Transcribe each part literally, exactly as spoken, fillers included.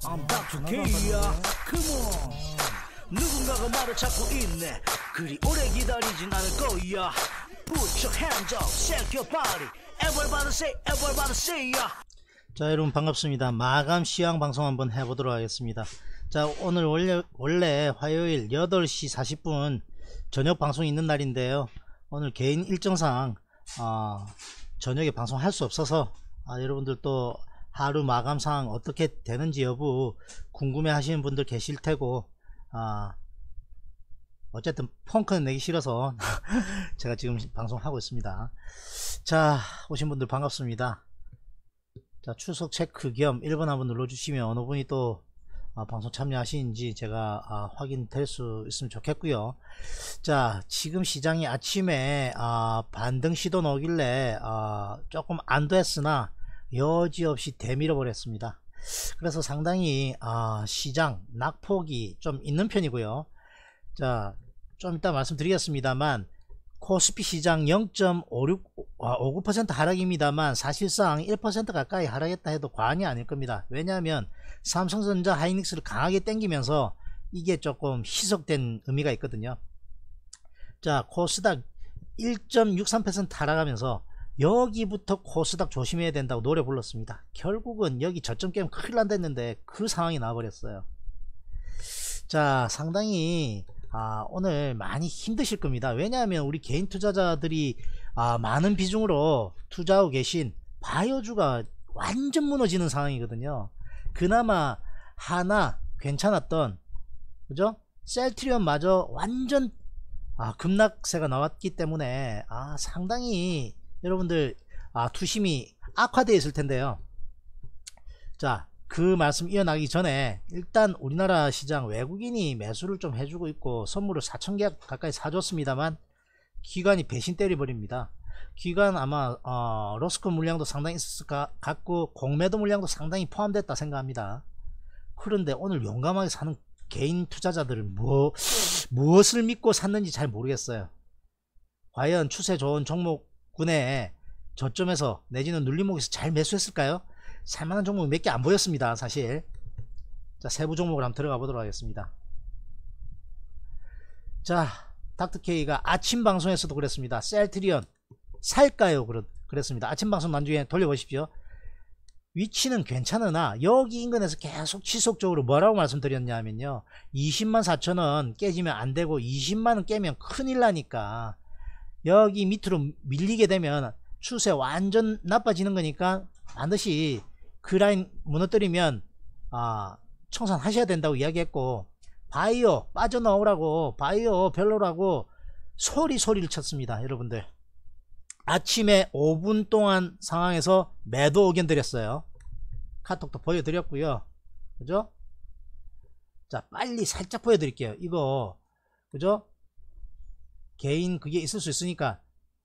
I'm doctor K야. Come on. 누군가가 나를 찾고 있네. 그리 오래 기다리진 않을 거야. Put your hands up, shake your body. Everybody say, everybody say ya. 자, 여러분 반갑습니다. 마감 시황 방송 한번 해보도록 하겠습니다. 자, 오늘 원래, 원래 화요일 여덟 시 사십 분 저녁 방송이 있는 날인데요. 오늘 개인 일정상 어, 저녁에 방송할 수 없어서 아, 여러분들 또 하루 마감 상황 어떻게 되는지 여부 궁금해 하시는 분들 계실 테고, 아, 어쨌든 펑크는 내기 싫어서 제가 지금 방송하고 있습니다. 자, 오신 분들 반갑습니다. 자, 추석 체크 겸 일 번 한번 눌러주시면 어느 분이 또 아, 방송 참여하시는지 제가 아, 확인될 수 있으면 좋겠고요. 자, 지금 시장이 아침에 아, 반등 시도 나오길래 아, 조금 안됐으나 여지없이 대밀어 버렸습니다. 그래서 상당히 아, 시장 낙폭이 좀 있는 편이고요. 자, 좀 이따 말씀드리겠습니다만 코스피 시장 영 점 오구 퍼센트 하락입니다만 사실상 일 퍼센트 가까이 하락했다 해도 과언이 아닐 겁니다. 왜냐하면 삼성전자 하이닉스를 강하게 땡기면서 이게 조금 희석된 의미가 있거든요. 자, 코스닥 일 점 육삼 퍼센트 하락하면서 여기부터 코스닥 조심해야 된다고 노래 불렀습니다. 결국은 여기 저점 깨면 큰일 난다 했는데 그 상황이 나와버렸어요. 자, 상당히 아, 오늘 많이 힘드실 겁니다. 왜냐하면 우리 개인 투자자들이 아, 많은 비중으로 투자하고 계신 바이오주가 완전 무너지는 상황이거든요. 그나마 하나 괜찮았던, 그죠? 셀트리온 마저 완전 아, 급락세가 나왔기 때문에 아, 상당히 여러분들 아, 투심이 악화되어 있을 텐데요. 자, 그 말씀 이어나가기 전에 일단 우리나라 시장 외국인이 매수를 좀 해주고 있고 선물을 사천 개 가까이 사줬습니다만 기관이 배신 때려버립니다. 기관 아마 어, 로스코 물량도 상당히 있을 것 같고 공매도 물량도 상당히 포함됐다 생각합니다. 그런데 오늘 용감하게 사는 개인 투자자들은 뭐, 무엇을 믿고 샀는지 잘 모르겠어요. 과연 추세 좋은 종목군에 저점에서 내지는 눌림목에서 잘 매수했을까요? 살만한 종목 몇 개 안 보였습니다, 사실. 자, 세부 종목을 한번 들어가 보도록 하겠습니다. 자, 닥터케이가 아침 방송에서도 그랬습니다. 셀트리온 살까요? 그랬, 그랬습니다. 아침 방송 나중에 돌려보십시오. 위치는 괜찮으나 여기 인근에서 계속 지속적으로 뭐라고 말씀드렸냐면요, 이십만 사천 원 깨지면 안되고 이십만 원 깨면 큰일 나니까 여기 밑으로 밀리게 되면 추세 완전 나빠지는 거니까 반드시 그 라인 무너뜨리면 아, 청산하셔야 된다고 이야기했고, 바이오 빠져나오라고, 바이오 별로라고 소리 소리를 쳤습니다. 여러분들 아침에 오 분 동안 상황에서 매도 의견 드렸어요. 카톡도 보여드렸고요, 그죠? 자, 빨리 살짝 보여드릴게요. 이거 그죠? 개인 그게 있을 수 있으니까.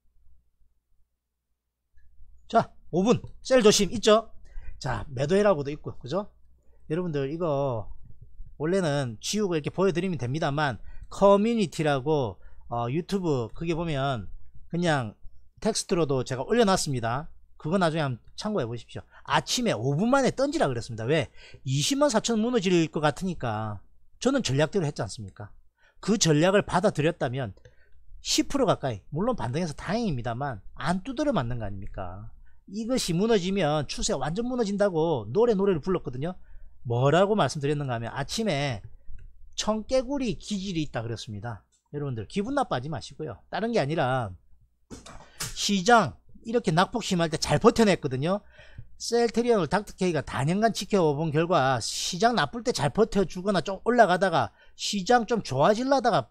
자, 오 분 셀 조심 있죠? 자, 매도해라고도 있고, 그죠? 여러분들 이거 원래는 지우고 이렇게 보여드리면 됩니다만 커뮤니티라고 어, 유튜브 그게 보면 그냥 텍스트로도 제가 올려놨습니다. 그거 나중에 한번 참고해 보십시오. 아침에 오 분 만에 던지라 그랬습니다. 왜? 이십만 사천 무너질 것 같으니까 저는 전략대로 했지 않습니까? 그 전략을 받아들였다면 십 퍼센트 가까이, 물론 반등해서 다행입니다만 안 두드려 맞는 거 아닙니까? 이것이 무너지면 추세 완전 무너진다고 노래 노래를 불렀거든요. 뭐라고 말씀드렸는가 하면 아침에 청개구리 기질이 있다 그랬습니다. 여러분들 기분 나빠하지 마시고요. 다른 게 아니라 시장 이렇게 낙폭 심할 때 잘 버텨냈거든요. 셀트리온을 닥터케이가 다년간 지켜본 결과 시장 나쁠 때 잘 버텨주거나 좀 올라가다가 시장 좀 좋아질라다가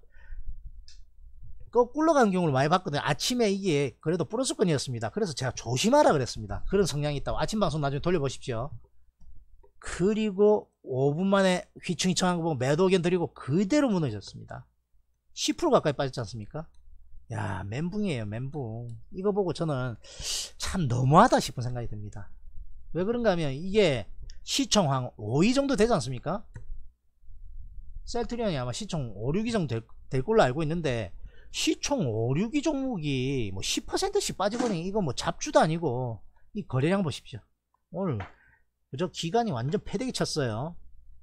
거꾸로 가는 경우를 많이 봤거든요. 아침에 이게 그래도 플러스권이었습니다. 그래서 제가 조심하라 그랬습니다. 그런 성향이 있다고. 아침 방송 나중에 돌려보십시오. 그리고 오 분 만에 휘청휘청한 거 보고 매도 의견 드리고 그대로 무너졌습니다. 십 퍼센트 가까이 빠졌지 않습니까? 야, 멘붕이에요, 멘붕. 이거 보고 저는 참 너무하다 싶은 생각이 듭니다. 왜 그런가 하면 이게 시총 한 오 위 정도 되지 않습니까? 셀트리온이 아마 시총 오, 육 위 정도 될, 될 걸로 알고 있는데 시총 오, 육 위 종목이 뭐 십 퍼센트씩 빠지거니 이거 뭐 잡주도 아니고 이 거래량 보십시오. 오늘 그저 기간이 완전 패대기 쳤어요.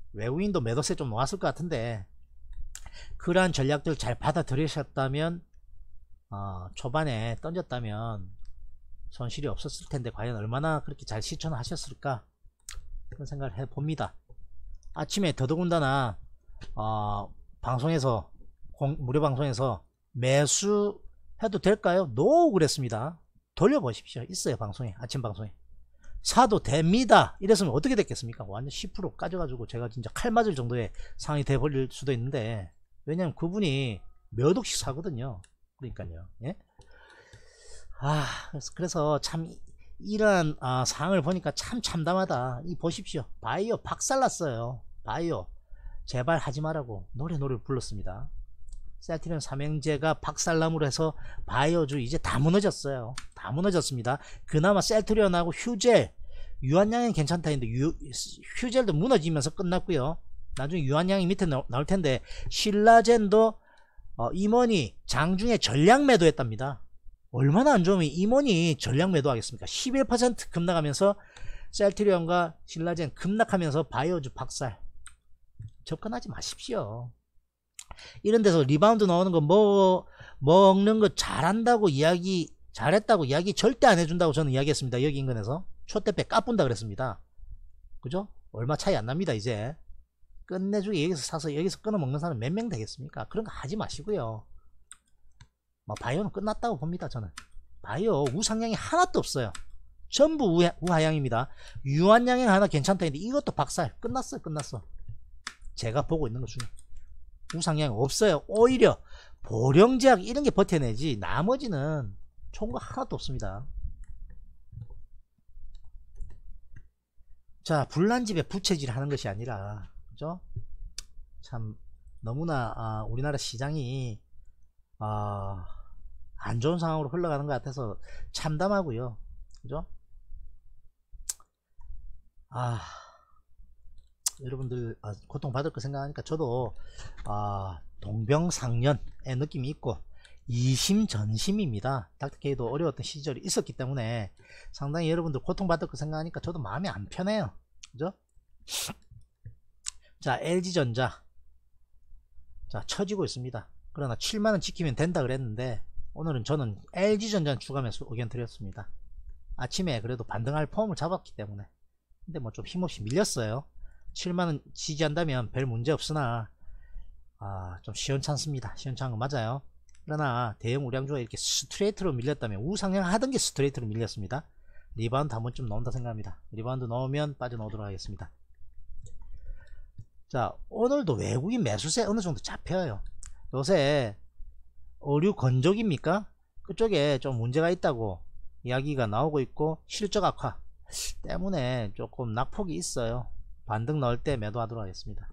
외국인도 매도세 좀 놓았을 것 같은데 그러한 전략들 잘 받아들이셨다면 어, 초반에 던졌다면 손실이 없었을 텐데 과연 얼마나 그렇게 잘 실천을 하셨을까 그런 생각을 해봅니다. 아침에 더더군다나 어, 방송에서 공, 무료 방송에서 매수해도 될까요? 노 그랬습니다. 돌려보십시오. 있어요. 방송에, 아침 방송에. 사도 됩니다. 이랬으면 어떻게 됐겠습니까? 완전 십 퍼센트 까져가지고 제가 진짜 칼 맞을 정도의 상황이 돼버릴 수도 있는데, 왜냐면 그분이 몇 억씩 사거든요. 그러니까요. 예? 아, 그래서, 그래서 참 이러한 아, 상황을 보니까 참 참담하다. 이 보십시오. 바이오 박살났어요. 바이오 제발 하지 말라고 노래 노래를 불렀습니다. 셀트리온 삼형제가 박살남으로 해서 바이오주 이제 다 무너졌어요. 다 무너졌습니다. 그나마 셀트리온하고 휴젤 유한양은 괜찮다 했는데 유, 휴젤도 무너지면서 끝났고요. 나중에 유한양이 밑에 나, 나올 텐데 신라젠도 어, 임원이 장중에 전량 매도했답니다. 얼마나 안 좋으면 임원이 전량 매도하겠습니까? 십일 퍼센트 급락하면서 셀트리온과 신라젠 급락하면서 바이오주 박살. 접근하지 마십시오. 이런 데서 리바운드 나오는 거 뭐 먹는 거 잘한다고 이야기 잘했다고 이야기 절대 안 해준다고 저는 이야기했습니다. 여기 인근에서 초대배 까뿐다 그랬습니다. 그죠? 얼마 차이 안 납니다. 이제 끝내주기 여기서 사서 여기서 끊어 먹는 사람 몇 명 되겠습니까? 그런 거 하지 마시고요. 뭐 바이오는 끝났다고 봅니다. 저는 바이오 우상향이 하나도 없어요. 전부 우하, 우하향입니다. 유한양행 하나 괜찮다 했는데 이것도 박살. 끝났어요. 끝났어. 제가 보고 있는 것 중에 우상향 없어요. 오히려 보령제약 이런 게 버텨내지 나머지는 좋은 거 하나도 없습니다. 자, 불난집에 부채질 하는 것이 아니라, 그죠? 참 너무나 아, 우리나라 시장이 아, 안 좋은 상황으로 흘러가는 것 같아서 참담하고요. 그죠? 아, 여러분들 아, 고통받을 거 생각하니까 저도 아, 동병상련의 느낌이 있고 이심전심입니다. 닥터케이도 어려웠던 시절이 있었기 때문에 상당히 여러분들 고통받을 거 생각하니까 저도 마음이 안 편해요. 그죠? 자, 엘지전자 자 처지고 있습니다. 그러나 칠만원 지키면 된다 그랬는데 오늘은 저는 엘지전자 추가 매수 의견 드렸습니다. 아침에 그래도 반등할 폼을 잡았기 때문에. 근데 뭐 좀 힘없이 밀렸어요. 칠만원 지지한다면 별 문제 없으나 아, 좀 시원찮습니다. 시원찮은 거 맞아요. 그러나 대형 우량주가 이렇게 스트레이트로 밀렸다면 우상향 하던 게 스트레이트로 밀렸습니다. 리바운드 한 번쯤 나온다 생각합니다. 리바운드 넣으면 빠져나오도록 하겠습니다. 자, 오늘도 외국인 매수세 어느 정도 잡혀요. 요새 어류 건조기입니까? 그쪽에 좀 문제가 있다고 이야기가 나오고 있고 실적 악화 때문에 조금 낙폭이 있어요. 반등 넣을 때 매도하도록 하겠습니다.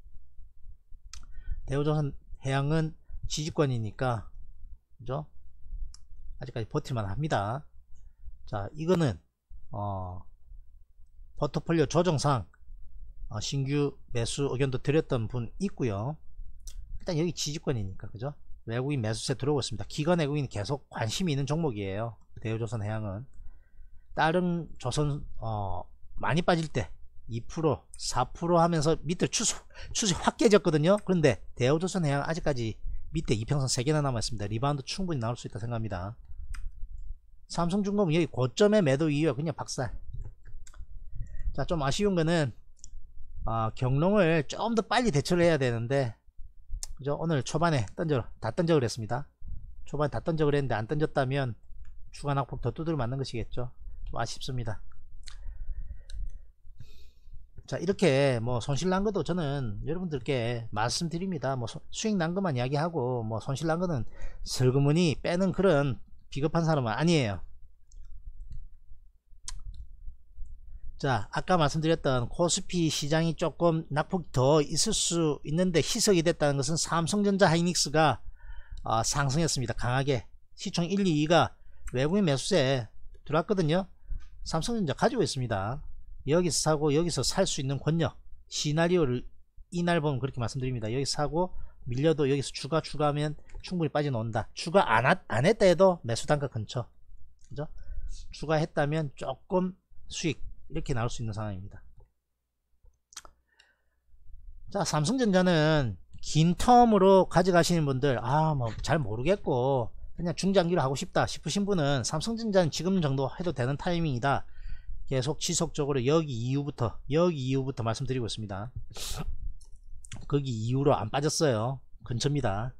대우조선 해양은 지지권이니까 그죠? 아직까지 버틸만 합니다. 자, 이거는 어, 포트폴리오 조정상 어, 신규 매수 의견도 드렸던 분 있고요. 일단 여기 지지권이니까 그죠? 외국인 매수세 들어오고 있습니다. 기관 외국인이 계속 관심이 있는 종목이에요. 대우조선 해양은 다른 조선 어, 많이 빠질 때 이 퍼센트 사 퍼센트 하면서 밑에 추수, 추세 확 깨졌거든요. 그런데 대우조선 해양 아직까지 밑에 이평선 세 개나 남아있습니다. 리바운드 충분히 나올 수 있다 생각합니다. 삼성중공업 여기 고점에 매도 이후에 그냥 박살. 자, 좀 아쉬운 거는 아, 경롱을 좀 더 빨리 대처를 해야 되는데 그죠? 오늘 초반에 던져 다 던져 그랬습니다. 초반에 다 던져 그랬는데 안 던졌다면 추가 낙폭 더 두드려 맞는 것이겠죠. 좀 아쉽습니다. 자, 이렇게 뭐 손실 난 것도 저는 여러분들께 말씀드립니다. 뭐 수익 난 것만 이야기하고 뭐 손실 난 거는 슬그머니 빼는 그런 비겁한 사람은 아니에요. 자, 아까 말씀드렸던 코스피 시장이 조금 낙폭이 더 있을 수 있는데 희석이 됐다는 것은 삼성전자 하이닉스가 어, 상승했습니다. 강하게 시총 일, 이, 이가 외국인 매수세 들어왔거든요. 삼성전자 가지고 있습니다. 여기서 사고 여기서 살 수 있는 권역 시나리오를 이날 보면 그렇게 말씀드립니다. 여기서 사고 밀려도 여기서 추가 추가하면 충분히 빠져나온다. 추가 안, 하, 안 했다 해도 매수 단가 근처 그죠? 추가했다면 조금 수익 이렇게 나올 수 있는 상황입니다. 자, 삼성전자는 긴 텀으로 가져가시는 분들, 아 뭐 잘 모르겠고 그냥 중장기로 하고 싶다 싶으신 분은 삼성전자는 지금 정도 해도 되는 타이밍이다. 계속 지속적으로 여기 이후부터 여기 이후부터 말씀드리고 있습니다. 거기 이후로 안 빠졌어요. 근처입니다.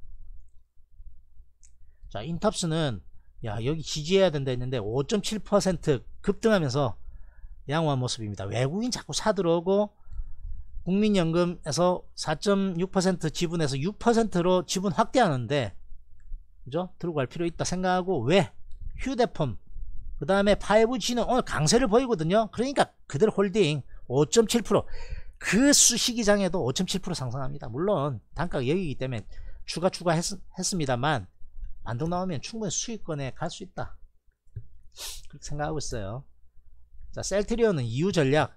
자, 인탑스는 야 여기 지지해야 된다 했는데 오 점 칠 퍼센트 급등하면서 양호한 모습입니다. 외국인 자꾸 사들어오고 국민연금에서 사 점 육 퍼센트 지분에서 육 퍼센트로 지분 확대하는데, 그죠? 들고 갈 필요 있다 생각하고, 왜? 휴대폰, 그 다음에 파이브지는 오늘 강세를 보이거든요. 그러니까 그대로 홀딩 오 점 칠 퍼센트, 그 수시기장에도 오 점 칠 퍼센트 상승합니다. 물론 단가가 여기이기 때문에 추가 추가 했, 했습니다만 반등 나오면 충분히 수익권에 갈 수 있다, 그렇게 생각하고 있어요. 자, 셀트리온은 이후 전략,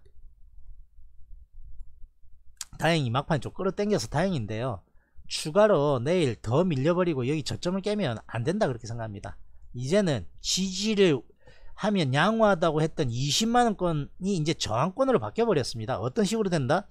다행히 막판에 좀 끌어당겨서 다행인데요. 추가로 내일 더 밀려버리고 여기 저점을 깨면 안된다, 그렇게 생각합니다. 이제는 지지를 하면 양호하다고 했던 이십만원권이 이제 저항권으로 바뀌어버렸습니다. 어떤 식으로 된다?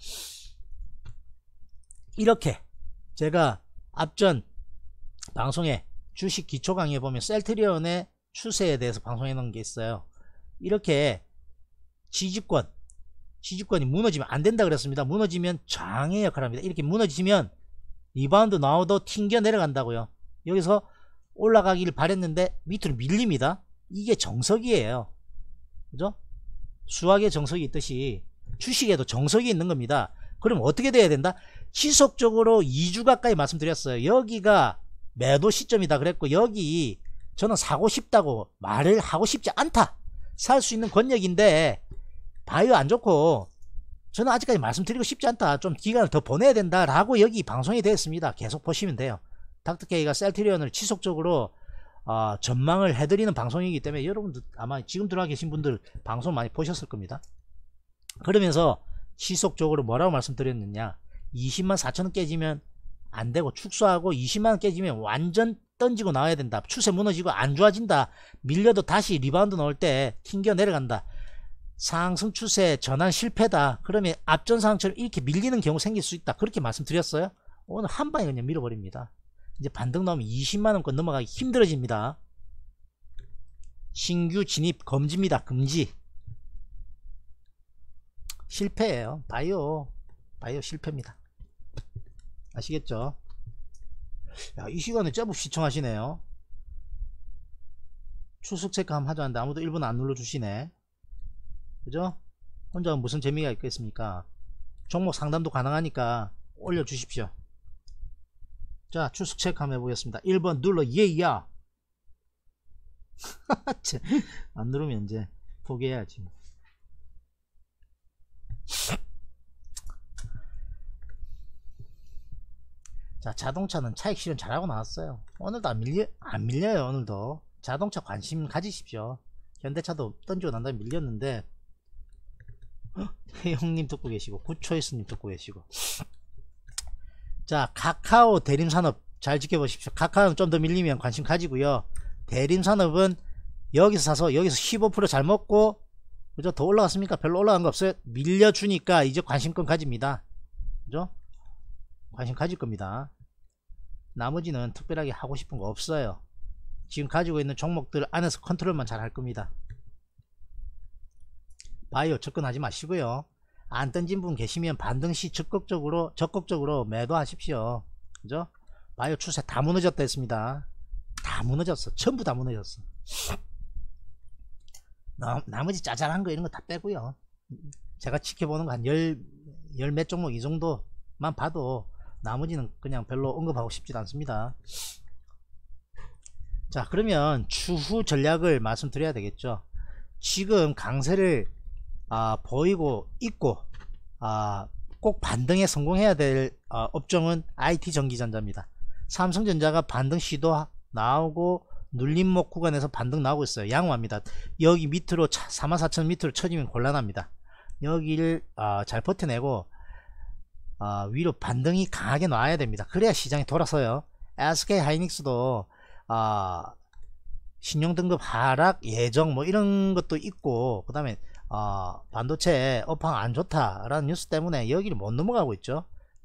이렇게 제가 앞전 방송에 주식 기초 강의에 보면 셀트리온의 추세에 대해서 방송해 놓은 게 있어요. 이렇게 지지권 지지권이 무너지면 안 된다 그랬습니다. 무너지면 저항의 역할을 합니다. 이렇게 무너지면 리바운드 나오도 튕겨 내려간다고요. 여기서 올라가기를 바랬는데 밑으로 밀립니다. 이게 정석이에요. 그죠? 수학의 정석이 있듯이 주식에도 정석이 있는 겁니다. 그럼 어떻게 돼야 된다? 지속적으로 이 주 가까이 말씀드렸어요. 여기가 매도 시점이다 그랬고, 여기 저는 사고 싶다고 말을 하고 싶지 않다, 살 수 있는 권역인데 바이오 안 좋고 저는 아직까지 말씀드리고 싶지 않다, 좀 기간을 더 보내야 된다 라고 여기 방송이 되었습니다. 계속 보시면 돼요. 닥터케이가 셀트리온을 지속적으로 어, 전망을 해드리는 방송이기 때문에 여러분들 아마 지금 들어와 계신 분들 방송 많이 보셨을 겁니다. 그러면서 지속적으로 뭐라고 말씀드렸느냐, 이십만 사천원 깨지면 안되고 축소하고 이십만원 깨지면 완전 던지고 나와야 된다, 추세 무너지고 안 좋아진다, 밀려도 다시 리바운드 나올 때 튕겨 내려간다, 상승 추세 전환 실패다, 그러면 앞전 상황처럼 이렇게 밀리는 경우 생길 수 있다, 그렇게 말씀드렸어요. 오늘 한방에 그냥 밀어버립니다. 이제 반등 나오면 이십만원권 넘어가기 힘들어집니다. 신규 진입 금지입니다. 금지. 실패예요. 바이오 바이오 실패입니다. 아시겠죠? 야, 이 시간에 제법 시청하시네요. 추석 체크 한번 하자 하는데 아무도 일 분 안 눌러주시네. 그죠? 혼자 무슨 재미가 있겠습니까? 종목 상담도 가능하니까 올려주십시오. 자, 추석 체크 한번 해보겠습니다. 일 번 눌러 예야. 안 누르면 이제 포기해야지. 자, 자동차는 차익 실현 잘하고 나왔어요. 오늘도 안 밀려, 안 밀려요. 오늘도 자동차 관심 가지십시오. 현대차도 던지고 난 다음에 밀렸는데, 태형님 듣고 계시고 굿초이스님 듣고 계시고. 자, 카카오 대림산업 잘 지켜보십시오. 카카오는 좀 더 밀리면 관심 가지고요. 대림산업은 여기서 사서 여기서 십오 퍼센트 잘 먹고, 그죠? 더 올라갔습니까? 별로 올라간 거 없어요. 밀려주니까 이제 관심권 가집니다. 그죠? 관심 가질 겁니다. 나머지는 특별하게 하고 싶은 거 없어요. 지금 가지고 있는 종목들 안에서 컨트롤만 잘 할 겁니다. 바이오 접근하지 마시고요. 안 던진 분 계시면 반등시 적극적으로 적극적으로 매도하십시오. 그죠? 바이오 추세 다 무너졌다 했습니다. 다 무너졌어. 전부 다 무너졌어. 나, 나머지 짜잘한 거 이런 거 다 빼고요. 제가 지켜보는 거 한 열, 열 몇 종목 이 정도만 봐도 나머지는 그냥 별로 언급하고 싶지 않습니다. 자, 그러면 추후 전략을 말씀드려야 되겠죠. 지금 강세를 아, 보이고 있고, 아, 꼭 반등에 성공해야 될 아, 업종은 아이티 전기전자입니다. 삼성전자가 반등 시도 나오고 눌림목 구간에서 반등 나오고 있어요. 양호합니다. 여기 밑으로 사만 사천 밑으로 쳐지면 곤란합니다. 여기를 아, 잘 버텨내고 아, 위로 반등이 강하게 나와야 됩니다. 그래야 시장이 돌아서요. 에스케이 하이닉스도 아, 신용등급 하락 예정 뭐 이런 것도 있고, 그 다음에 어, 반도체 업황 안 좋다라는 뉴스 때문에 여기를 못 넘어가고 있죠.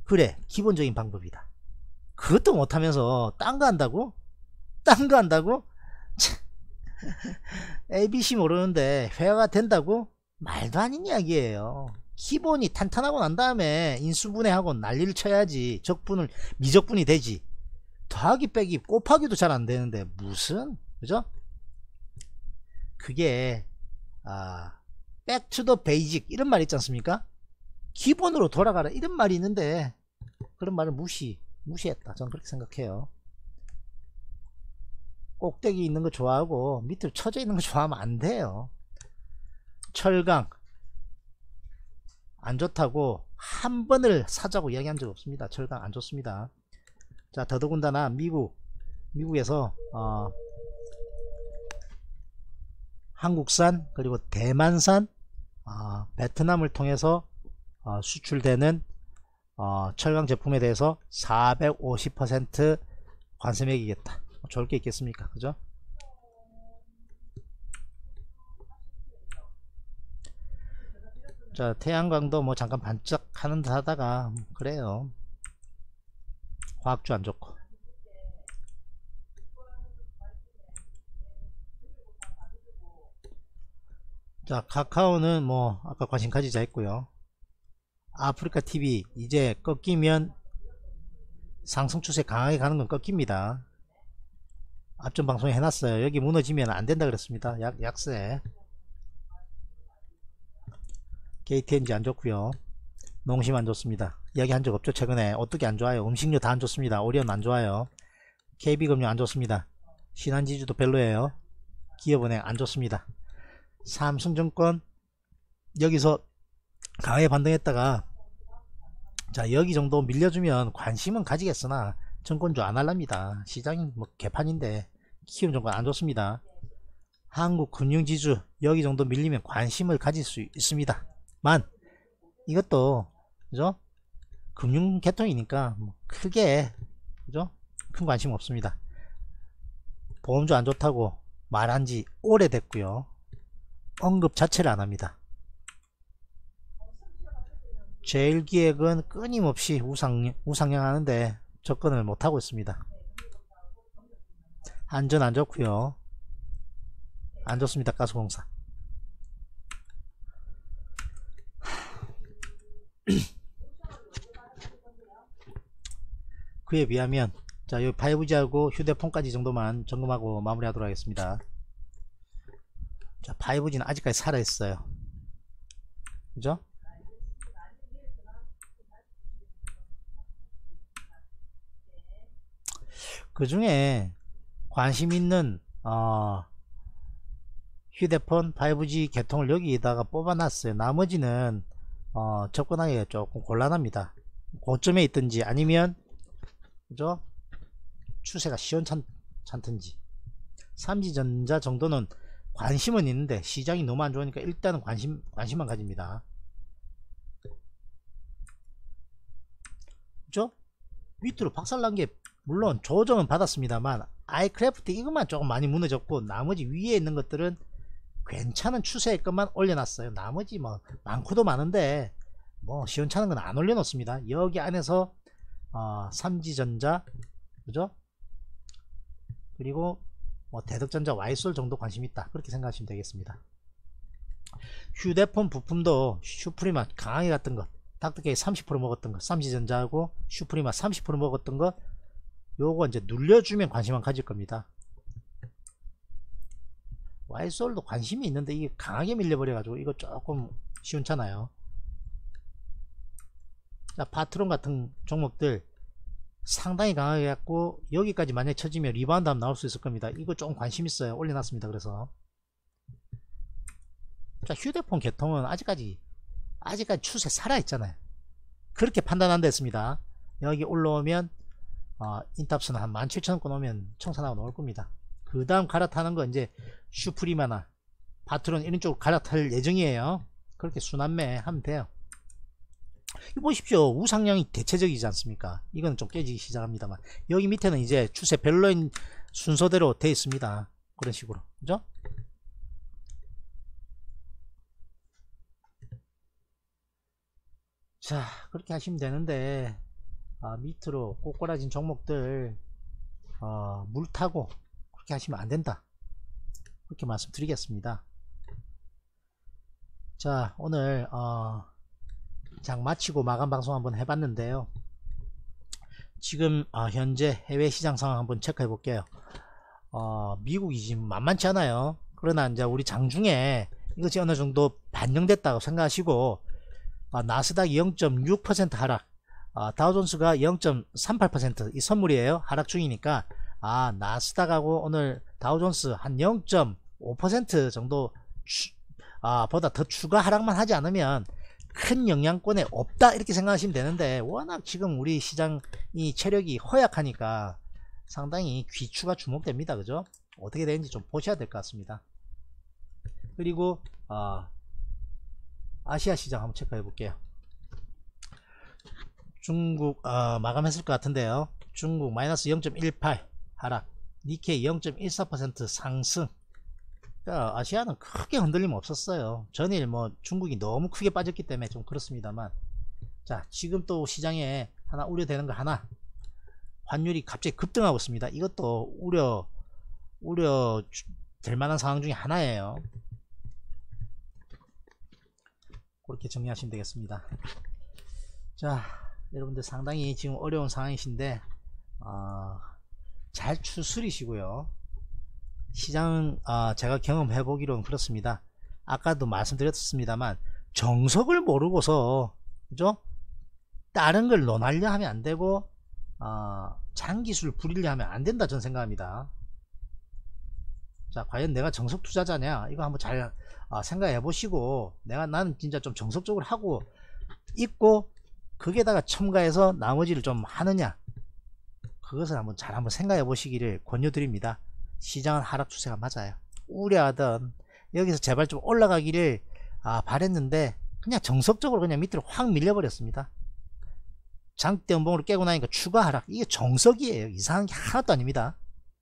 그래, 기본적인 방법이다. 그것도 못하면서 딴 거 한다고? 딴 거 한다고? 에이비씨 모르는데 회화가 된다고? 말도 아닌 이야기예요. 기본이 탄탄하고 난 다음에 인수분해하고 난리를 쳐야지 적분을 미적분이 되지. 더하기 빼기 곱하기도 잘 안 되는데 무슨, 그죠? 그게 아 back to the basic 이런 말 있지 않습니까? 기본으로 돌아가라 이런 말이 있는데 그런 말을 무시 무시했다. 저는 그렇게 생각해요. 꼭대기 있는 거 좋아하고 밑으로 쳐져 있는 거 좋아하면 안 돼요. 철강 안 좋다고 한 번을 사자고 이야기한 적 없습니다. 철강 안 좋습니다. 자, 더더군다나 미국 미국에서 어, 한국산 그리고 대만산 어, 베트남을 통해서 어, 수출되는 어, 철강 제품에 대해서 사백오십 퍼센트 관세 매기겠다. 좋을 게 있겠습니까? 그죠? 자, 태양광도 뭐 잠깐 반짝하는 듯 하다가 그래요. 화학주 안 좋고. 자, 카카오는 뭐 아까 관심 가지자 했고요. 아프리카 티비 이제 꺾이면 상승 추세 강하게 가는 건 꺾입니다. 앞전 방송에 해놨어요. 여기 무너지면 안 된다 그랬습니다. 약, 약세. 케이티엔지 안 좋고요. 농심 안 좋습니다. 이야기 한 적 없죠. 최근에 어떻게 안 좋아요. 음식료 다 안 좋습니다. 오리온 안 좋아요. 케이비금융 안 좋습니다. 신한지주도 별로예요. 기업은행 안 좋습니다. 삼성증권 여기서 강하게 반등했다가 자, 여기 정도 밀려주면 관심은 가지겠으나 증권주 안 할랍니다. 시장이 뭐 개판인데 키움 정권 안 좋습니다. 한국금융지주 여기 정도 밀리면 관심을 가질 수 있습니다. 만 이것도 그죠? 금융계통이니까 뭐 크게 그죠? 큰 관심 없습니다. 보험주 안 좋다고 말한지 오래됐고요. 언급 자체를 안 합니다. 제일기획은 끊임없이 우상, 우상향 하는데 접근을 못하고 있습니다. 안전 안 좋고요. 안 좋습니다. 가스공사. 그에 비하면 자, 여기 파이브지하고 휴대폰까지 정도만 점검하고 마무리하도록 하겠습니다. 자, 파이브지는 아직까지 살아있어요. 그죠? 그 중에 관심 있는 어, 휴대폰 파이브지 개통을 여기다가 뽑아놨어요. 나머지는 어, 접근하기가 조금 곤란합니다. 고점에 있든지 아니면 그죠? 추세가 시원찮든지. 삼지전자 정도는 관심은 있는데 시장이 너무 안 좋으니까 일단은 관심, 관심만 가집니다. 그죠? 밑으로 박살난 게 물론 조정은 받았습니다만 아이크래프트 이것만 조금 많이 무너졌고 나머지 위에 있는 것들은 괜찮은 추세의 것만 올려놨어요. 나머지 뭐 많고도 많은데 뭐 시원찮은 건 안 올려놓습니다. 여기 안에서 어, 삼지전자 그죠? 그리고 뭐 대덕전자 와이솔 정도 관심 있다 그렇게 생각하시면 되겠습니다. 휴대폰 부품도 슈프리마 강하게 갔던 것 닥터케이 삼십 퍼센트 먹었던 것 삼지전자하고 슈프리마 삼십 퍼센트 먹었던 것 요거 이제 눌려주면 관심만 가질 겁니다. 와이솔도 관심이 있는데 이게 강하게 밀려버려 가지고 이거 조금 시원찮아요. 자, 파트론 같은 종목들 상당히 강하게 갖고 여기까지 만약에 쳐지면 리바운드 하면 나올 수 있을 겁니다. 이거 조금 관심 있어요. 올려놨습니다. 그래서 자, 휴대폰 개통은 아직까지 아직까지 추세 살아있잖아요. 그렇게 판단 안 됐습니다. 여기 올라오면 어, 인탑스는 한 만 칠천 원권 오면 청산하고 나올 겁니다. 그 다음 갈아타는 거 이제 슈프리마나 파트론 이런 쪽으로 갈아탈 예정이에요. 그렇게 순환매 하면 돼요. 이거 보십시오. 우상향이 대체적이지 않습니까? 이건 좀 깨지기 시작합니다만 여기 밑에는 이제 추세 별로인 순서대로 되어 있습니다. 그런 식으로 그죠? 자, 그렇게 하시면 되는데 아, 밑으로 꼬꾸라진 종목들 어, 물 타고 그렇게 하시면 안 된다, 그렇게 말씀드리겠습니다. 자, 오늘 어, 장 마치고 마감 방송 한번 해봤는데요. 지금 어, 현재 해외 시장 상황 한번 체크해 볼게요. 어, 미국이 지금 만만치 않아요. 그러나 이제 우리 장중에 이것이 어느 정도 반영됐다고 생각하시고, 어, 나스닥 영 점 육 퍼센트 하락, 어, 다우존스가 영 점 삼팔 퍼센트 이 선물이에요. 하락 중이니까 아, 나스닥하고 오늘 다우존스 한 영 점 오 퍼센트 정도 추, 아, 보다 더 추가 하락만 하지 않으면 큰 영향권에 없다, 이렇게 생각하시면 되는데, 워낙 지금 우리 시장이 체력이 허약하니까 상당히 귀추가 주목됩니다. 그죠? 어떻게 되는지 좀 보셔야 될 것 같습니다. 그리고 어, 아시아 시장 한번 체크해 볼게요. 중국 어, 마감했을 것 같은데요. 중국 마이너스 영 점 일팔 하락, 니케이 영 점 일사 퍼센트 상승. 그러니까 아시아는 크게 흔들림 없었어요. 전일 뭐 중국이 너무 크게 빠졌기 때문에 좀 그렇습니다만, 자, 지금 또 시장에 하나 우려되는 거 하나, 환율이 갑자기 급등하고 있습니다. 이것도 우려 우려 될 만한 상황 중에 하나예요. 그렇게 정리하시면 되겠습니다. 자, 여러분들 상당히 지금 어려운 상황이신데 어, 잘 추스리시고요. 시장은 어, 제가 경험해 보기로는 그렇습니다. 아까도 말씀드렸습니다만 정석을 모르고서, 그죠? 다른 걸 논하려 하면 안 되고 어, 장기술 부리려 하면 안 된다, 저는 생각합니다. 자, 과연 내가 정석 투자자냐, 이거 한번 잘 어, 생각해 보시고, 내가 나는 진짜 좀 정석적으로 하고 있고 거기에다가 첨가해서 나머지를 좀 하느냐, 그것을 한번 잘 한번 생각해 보시기를 권유드립니다. 시장은 하락 추세가 맞아요. 우려하던 여기서 제발 좀 올라가기를 아, 바랬는데 그냥 정석적으로 그냥 밑으로 확 밀려버렸습니다. 장대 연봉으로 깨고 나니까 추가 하락, 이게 정석이에요. 이상한 게 하나도 아닙니다.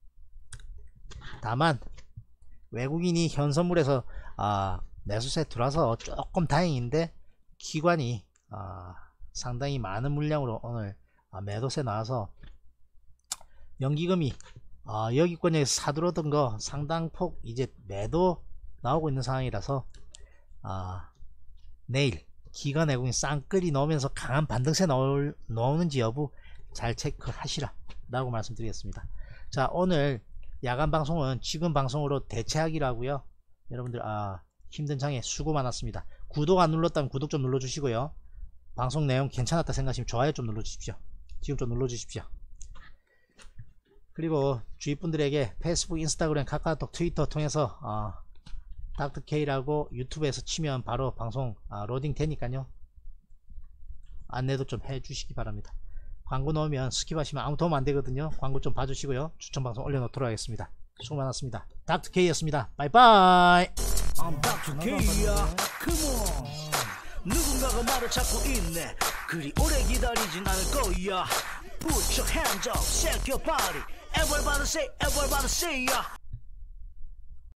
다만 외국인이 현선물에서 아, 매수세 들어와서 조금 다행인데, 기관이 아, 상당히 많은 물량으로 오늘 아, 매도세 나와서 연기금이 아, 여기권에서 사들어오던 거 상당폭 이제 매도 나오고 있는 상황이라서 아, 내일 기관 외국인 쌍끌이 넣으면서 강한 반등세 나올, 나오는지 여부 잘 체크하시라 라고 말씀드리겠습니다. 자, 오늘 야간 방송은 지금 방송으로 대체하기로 하고요. 여러분들 아, 힘든 장에 수고 많았습니다. 구독 안 눌렀다면 구독 좀 눌러주시고요. 방송 내용 괜찮았다 생각하시면 좋아요 좀 눌러주십시오. 지금 좀 눌러주십시오. 그리고 주위 분들에게 페이스북, 인스타그램, 카카오톡, 트위터 통해서 어, 닥터케이라고 유튜브에서 치면 바로 방송 어, 로딩 되니까요. 안내도 좀 해주시기 바랍니다. 광고 넣으면 스킵하시면 아무 도움 안 되거든요. 광고 좀 봐주시고요. 추천 방송 올려놓도록 하겠습니다. 수고 많았습니다. 닥터케이였습니다. 바이바이. I'm 닥터 K야. Come on. 누군가가 말을 찾고 있네. 그리 오래 기다리진 않을 거야. Put your hands up, shake your body. Everybody say, everybody say, yeah.